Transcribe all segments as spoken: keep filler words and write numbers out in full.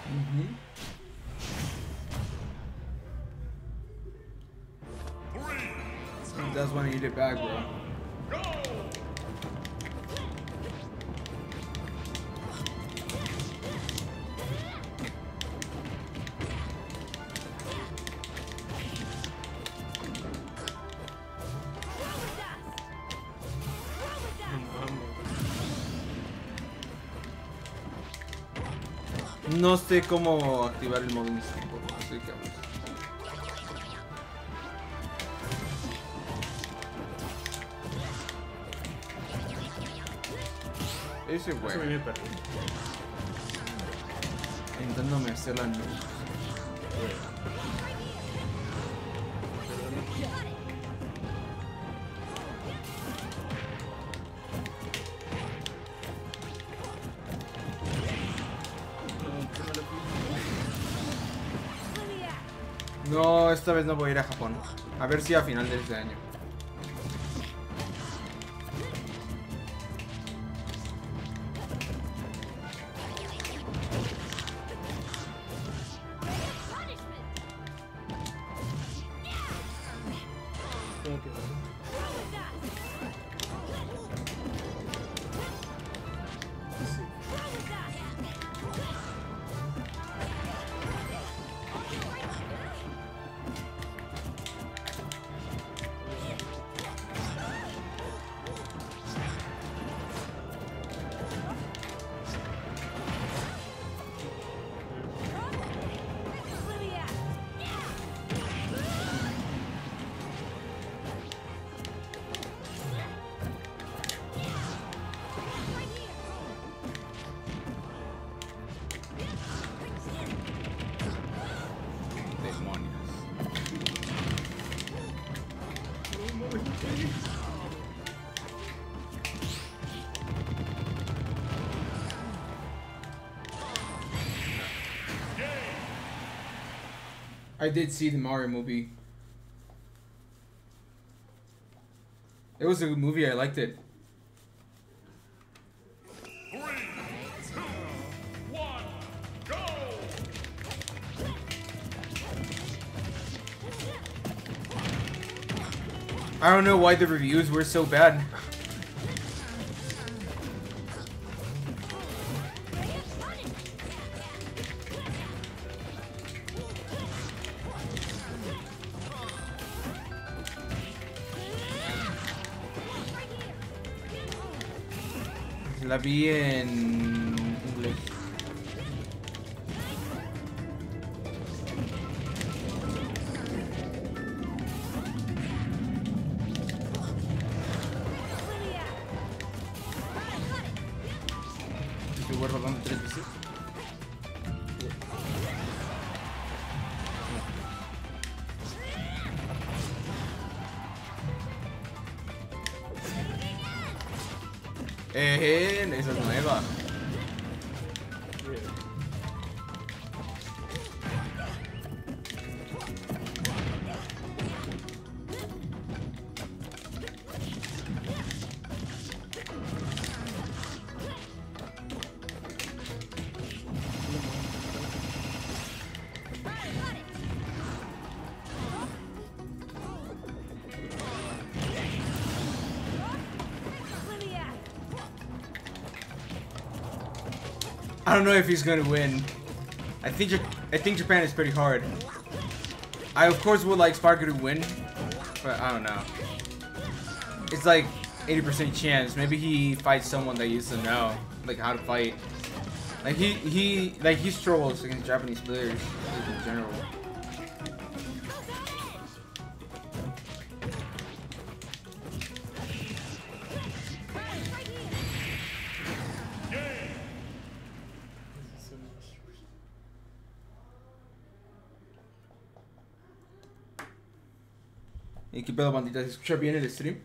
Mm-hmm. That's when I need it back, bro. No sé cómo activar el modo místico, así que vamos. Ese güey. Eso me perdí. Intentándome hacer la luz. No, esta vez no voy a ir a Japón. A ver si a final de este año. I did see the Mario movie. It was a good movie, I liked it. Three, two, one, go! I don't know why the reviews were so bad. La vi en inglés. Estuve rodando tres veces. Eh, esa es nueva. I don't know if he's gonna win. I think I think Japan is pretty hard. I of course would like Sparker to win, but I don't know. It's like eighty percent chance. Maybe he fights someone that used to know like how to fight. Like he he like he struggles against Japanese players like, in general. ¿Y qué pedo, bandita? ¿Se escucha bien el stream?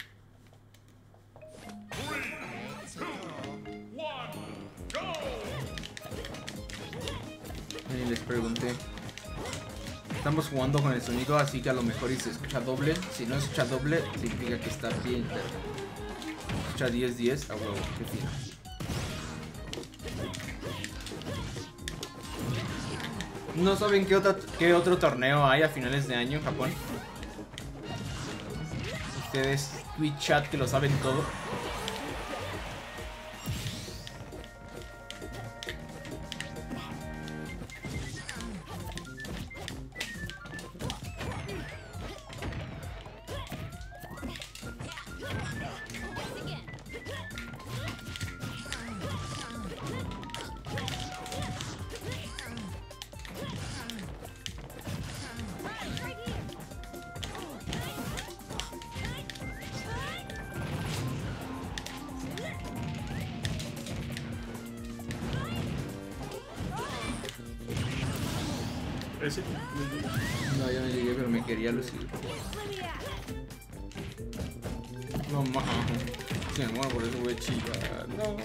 Y les pregunté. Estamos jugando con el sonido, así que a lo mejor y se escucha doble. Si no se escucha doble, significa que está bien. Se escucha diez diez, a huevo, qué fino. ¿No saben qué, otra, qué otro torneo hay a finales de año en Japón? Ustedes, Twitch chat, que lo saben todo. ¿Ese? No, yo no llegué, pero me quería lucir. No mames. Sí, bueno, por eso voy a chillar. No.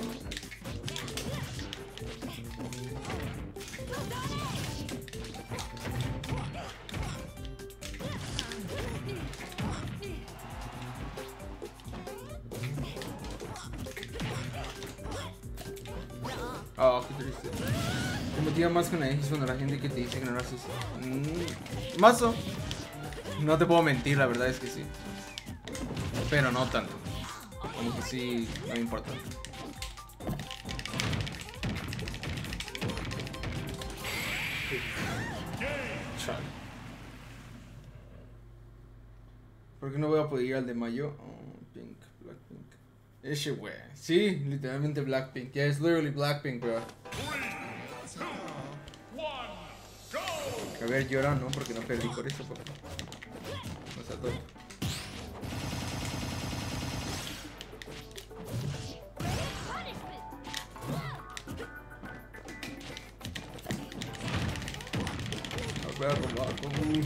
Oh, qué triste. Te motiva más con la X cuando la gente que te dice que no lo haces. Mm, mazo. No te puedo mentir, la verdad es que sí. Pero no tanto. Como que sí, no me importa. Chale. ¿Por qué no voy a poder ir al de mayo? Oh, Pink, Blackpink. Ese wey. Sí, literalmente Blackpink. Yeah, it's literally Blackpink, bro. A ver, llora, no, porque no perdí por eso, papá. O sea, todo. A ver, robar, como...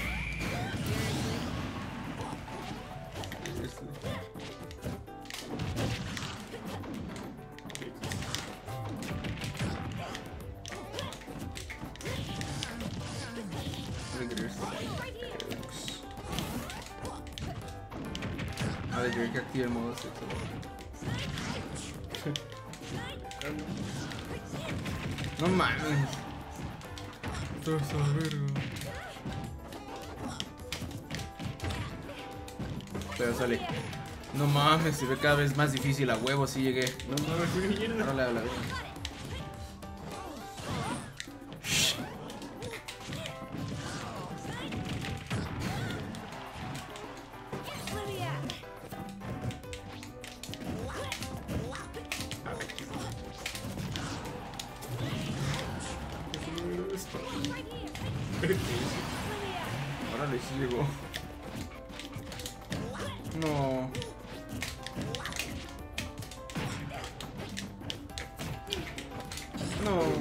A ver, yo que active el modo sexo. No mames. Todo eso, verga. Pero sale. No mames, se ve cada vez más difícil. A huevo, sí llegué. No mames, qué mierda. Ahora le habla. Órale, sí llegó. No. No.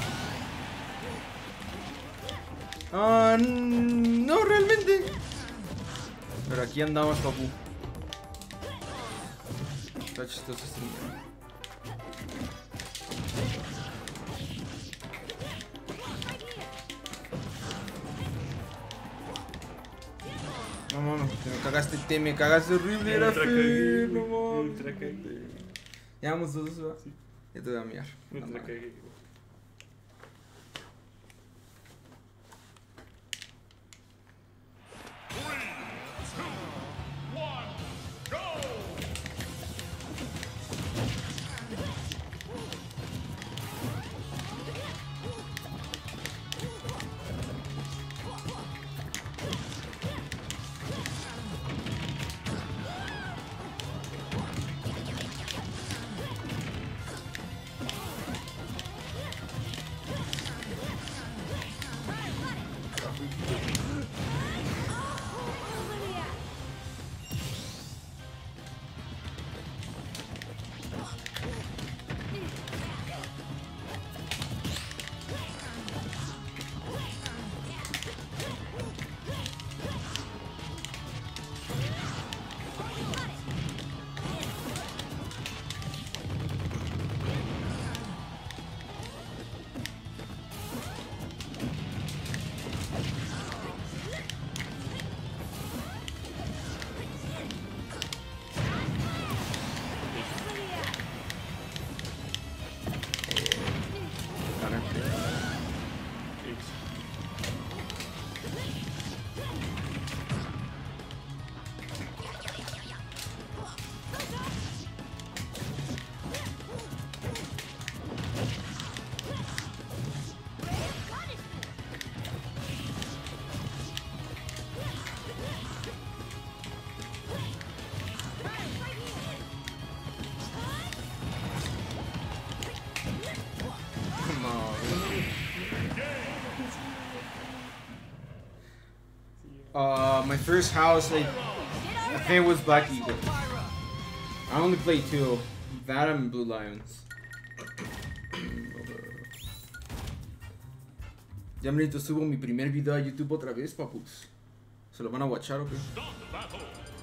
Ah, no, realmente. Pero aquí andamos, papu. Está chistoso este niño. No mames, te me cagaste, te me cagaste horrible, era Ultra feo, cagué, no güey, mames. ultra cagué. Llevamos dos, ¿verdad? Ya te voy a mirar. Me No la mames. cagué. Uh, my first house, like, I think it was Black Eagle. I only played two. That and Blue Lions. Ya me subo mi primer video a YouTube otra vez, papus. ¿Se lo van a watchar o qué? Start the battle.